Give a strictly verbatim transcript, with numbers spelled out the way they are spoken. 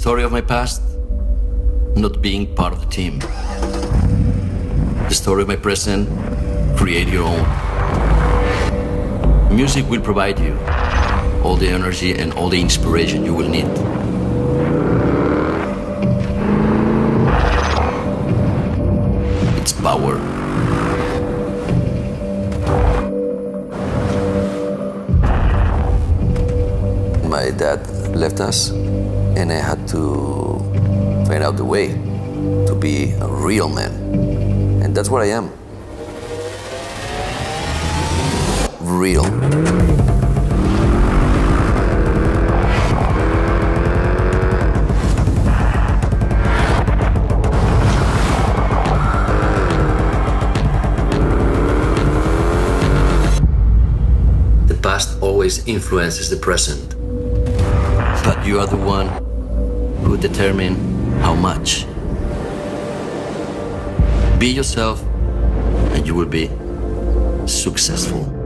story of my past, not being part of the team. The story of my present, create your own. Music will provide you all the energy and all the inspiration you will need. It's power. My dad left us, and I had to find out the way to be a real man. And that's what I am. Real. The past always influences the present. But you are the one who determine how much. Be yourself and you will be successful.